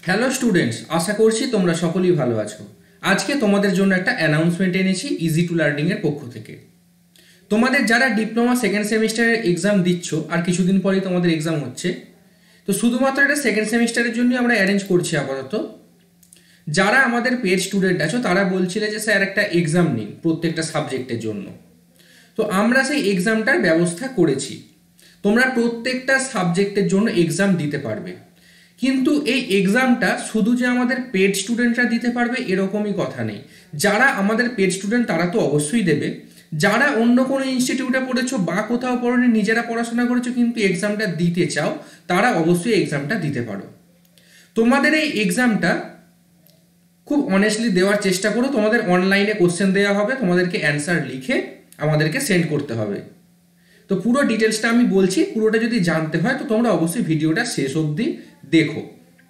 Hello students, আশা করছি তোমরা সকলেই ভালো আছো। আজকে তোমাদের জন্য একটা অ্যানাউন্সমেন্ট এনেছি ইজি টু লার্নিং এর পক্ষ থেকে। তোমাদের যারা ডিপ্লোমা সেকেন্ড সেমিস্টারের এক্সাম দিচ্ছ, আর কিছুদিন পরেই তোমাদের এক্সাম হচ্ছে, তো শুধুমাত্র এটা সেকেন্ড সেমিস্টারের জন্যই আমরা অ্যারেঞ্জ করছি আপাতত। যারা আমাদের পেড স্টুডেন্ট আছো তারা বলছিলে যে স্যার একটা এক্সাম নিন প্রত্যেকটা সাবজেক্টের জন্য, তো আমরা সেই এক্সামটার ব্যবস্থা করেছি। তোমরা প্রত্যেকটা সাবজেক্টের জন্য এক্সাম দিতে পারবে, কিন্তু এই এক্সামটা শুধু যে আমাদের পেড স্টুডেন্টরা দিতে পারবে এরকমই কথা নেই। যারা আমাদের পেড স্টুডেন্ট তারা তো অবশ্যই দেবে, যারা অন্য কোনো ইনস্টিটিউটে পড়েছো বা কোথাও পড়োনি, নিজেরা পড়াশোনা করেছো কিন্তু এক্সামটা দিতে চাও, তারা অবশ্যই এক্সামটা দিতে পারো। তোমাদের এই এক্সামটা খুব অনেস্টলি দেওয়ার চেষ্টা করো। তোমাদের অনলাইনে কোশ্চেন দেওয়া হবে, তোমাদেরকে অ্যান্সার লিখে আমাদেরকে সেন্ড করতে হবে। তো পুরো ডিটেলসটা আমি বলছি, পুরোটা যদি জানতে হয় তো তোমরা অবশ্যই ভিডিওটা শেষ অবধি দেখো।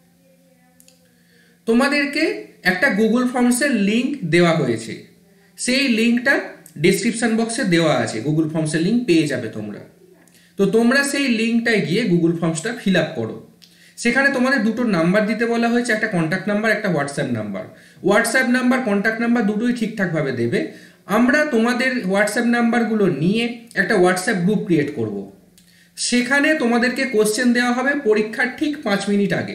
তোমাদেরকে একটা গুগল ফর্মসের লিঙ্ক দেওয়া হয়েছে, সেই লিঙ্কটা ডেসক্রিপশন বক্সে দেওয়া আছে। গুগল ফর্মসের লিঙ্ক পেয়ে যাবে তোমরা। তো তোমরা সেই লিঙ্কটায় গিয়ে গুগল ফর্মসটা ফিল আপ করো। সেখানে তোমাদের দুটো নাম্বার দিতে বলা হয়েছে, একটা কন্ট্যাক্ট নাম্বার, একটা WhatsApp number. WhatsApp number, contact number দুটোই ঠিকঠাকভাবে দেবে। আমরা তোমাদের হোয়াটসঅ্যাপ নাম্বারগুলো নিয়ে একটা হোয়াটসঅ্যাপ গ্রুপ ক্রিয়েট করব। সেখানে তোমাদেরকে কোশ্চেন দেওয়া হবে পরীক্ষার ঠিক 5 মিনিট আগে।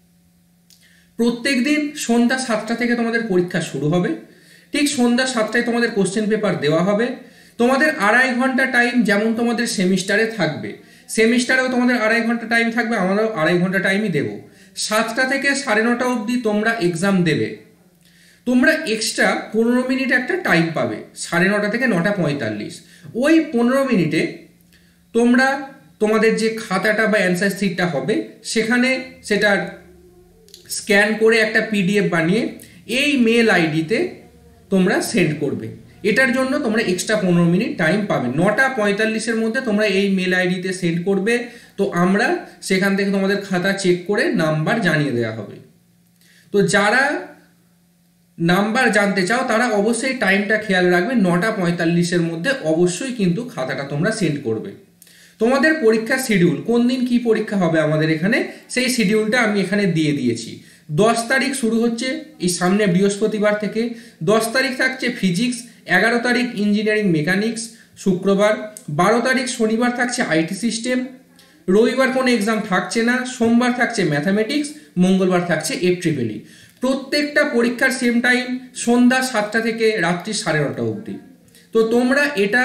প্রত্যেক দিন সন্ধ্যা 7টা থেকে তোমাদের পরীক্ষা শুরু হবে। ঠিক সন্ধ্যা 7টায় তোমাদের কোশ্চেন পেপার দেওয়া হবে। তোমাদের 2.5 ঘন্টা টাইম, যেমন তোমাদের সেমিস্টারে থাকবে, সেমিস্টারেও তোমাদের 2.5 ঘন্টা টাইম থাকবে, আমরাও 2.5 ঘন্টা টাইমই দেবো। 7টা থেকে 9:30 অবধি তোমরা এক্সাম দেবে। তোমরা এক্সট্রা 15 মিনিট একটা টাইম পাবে, 9:30 থেকে 9:45। ওই 15 মিনিটে তোমরা তোমাদের যে খাতাটা বা অ্যান্সার শিটটা হবে সেখানে সেটার স্ক্যান করে একটা পিডিএফ বানিয়ে এই মেল আইডিতে তোমরা সেন্ড করবে। এটার জন্য তোমরা এক্সট্রা 15 মিনিট টাইম পাবে। 9:45-এর মধ্যে তোমরা এই মেল আইডিতে সেন্ড করবে। তো আমরা সেখান থেকে তোমাদের খাতা চেক করে নাম্বার জানিয়ে দেওয়া হবে। তো যারা নাম্বার জানতে চাও তারা অবশ্যই টাইমটা খেয়াল রাখবে, 9:45-এর মধ্যে অবশ্যই কিন্তু খাতাটা তোমরা সেন্ড করবে। তোমাদের পরীক্ষার শিডিউল, কোন দিন কি পরীক্ষা হবে আমাদের এখানে, সেই শিডিউলটা আমি এখানে দিয়ে দিয়েছি। 10 তারিখ শুরু হচ্ছে এই সামনে বৃহস্পতিবার থেকে। 10 তারিখ থাকছে ফিজিক্স, 11 তারিখ ইঞ্জিনিয়ারিং মেকানিক্স শুক্রবার, 12 তারিখ শনিবার থাকছে আইটি সিস্টেম, রবিবার কোনো এক্সাম থাকছে না, সোমবার থাকছে ম্যাথামেটিক্স, মঙ্গলবার থাকছে FEEE। প্রত্যেকটা পরীক্ষার সেম টাইম সন্ধ্যা 7টা থেকে রাত্রি 9:30 অবধি। তো তোমরা এটা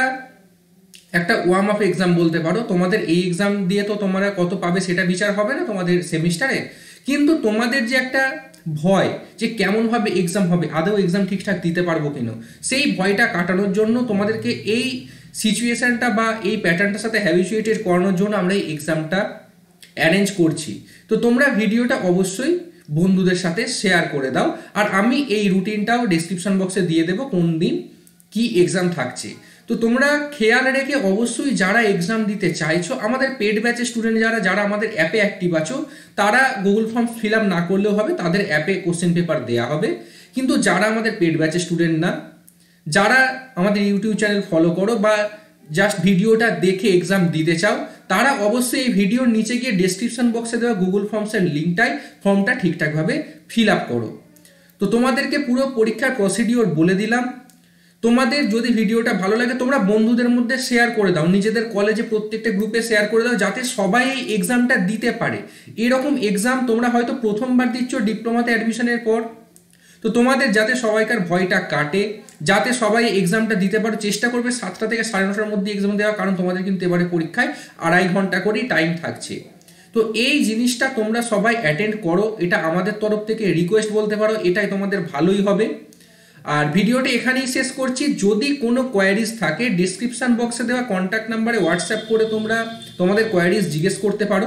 একটা ওয়ার্ম আপ এক্সাম বলতে পারো। তোমাদের এই এক্সাম দিয়ে তো তোমরা কত পাবে সেটা বিচার হবে না তোমাদের সেমিস্টারে, কিন্তু তোমাদের যে একটা ভয় যে কেমনভাবে এক্সাম হবে, আদৌ এক্সাম ঠিকঠাক দিতে পারবো কিনা, সেই ভয়টা কাটানোর জন্য তোমাদেরকে এই সিচুয়েশনটা বা এই প্যাটার্নটার সাথে হ্যাবিচুয়েটেড করানোর জন্য আমরা এই এক্সামটা অ্যারেঞ্জ করছি। তো তোমরা ভিডিওটা অবশ্যই বন্ধুদের সাথে শেয়ার করে দাও। আর আমি এই রুটিনটাও ডেসক্রিপশন বক্সে দিয়ে দেবো কোন দিন কি এক্সাম থাকছে। তো তোমরা খেয়াল রেখে অবশ্যই যারা এক্সাম দিতে চাইছো, আমাদের পেড ব্যাচের স্টুডেন্ট যারা আমাদের অ্যাপে অ্যাক্টিভ আছো, তারা গুগল ফর্ম ফিল আপ না করলেও হবে, তাদের অ্যাপে কোশ্চেন পেপার দেওয়া হবে। কিন্তু যারা আমাদের পেড ব্যাচের স্টুডেন্ট না, যারা আমাদের ইউটিউব চ্যানেল ফলো করো বা জাস্ট ভিডিওটা দেখে এক্সাম দিতে চাও, তারা অবশ্যই এই ভিডিওর নিচে গিয়ে ডেসক্রিপশন বক্সে দেওয়া গুগল ফর্মসের লিঙ্কটায় ফর্মটা ঠিকঠাকভাবে ফিল আপ করো। তো তোমাদেরকে পুরো পরীক্ষার প্রসিডিওর বলে দিলাম। তোমাদের যদি ভিডিওটা ভালো লাগে তোমরা বন্ধুদের মধ্যে শেয়ার করে দাও, নিজেদের কলেজে প্রত্যেকটা গ্রুপে শেয়ার করে দাও, যাতে সবাই এই এক্সামটা দিতে পারে। এরকম এক্সাম তোমরা হয়তো প্রথমবার দিচ্ছ ডিপ্লোমাতে অ্যাডমিশনের পর। তো তোমাদের যাতে সবাইকার ভয়টা কাটে, যাতে সবাই এক্সামটা দিতে পারো, চেষ্টা করবে 7টা থেকে 9:30-র মধ্যে এক্সাম দেওয়া, কারণ তোমাদের কিন্তু এবারে পরীক্ষায় 2.5 ঘন্টা করেই টাইম থাকছে। তো এই জিনিসটা তোমরা সবাই অ্যাটেন্ড করো, এটা আমাদের তরফ থেকে রিকোয়েস্ট বলতে পারো, এটাই তোমাদের ভালোই হবে। আর ভিডিওটা এখানেই শেষ করছি। যদি কোনো কোয়ারিজ থাকে ডিসক্রিপশন বক্সে দেওয়া কন্ট্যাক্ট নাম্বারে হোয়াটসঅ্যাপ করে তোমরা তোমাদের কোয়ারিজ জিজ্ঞেস করতে পারো।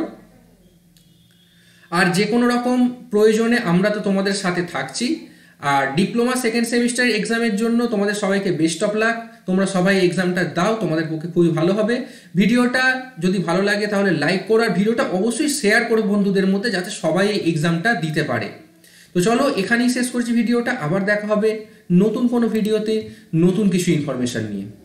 আর যে কোনো রকম প্রয়োজনে আমরা তো তোমাদের সাথে থাকছি। আর ডিপ্লোমা সেকেন্ড সেমিস্টার এক্সামের জন্য তোমাদের সবাইকে বেস্ট অফ লাক। তোমরা সবাই এক্সামটা দাও, তোমাদের পক্ষে খুবই ভালো হবে। ভিডিওটা যদি ভালো লাগে তাহলে লাইক করো, আর ভিডিওটা অবশ্যই শেয়ার করো বন্ধুদের মধ্যে, যাতে সবাই এই এক্সামটা দিতে পারে। তো চলো এখানেই শেষ করছি ভিডিওটা, আবার দেখা হবে নতুন কোনো ভিডিওতে নতুন কিছু ইনফরমেশন নিয়ে।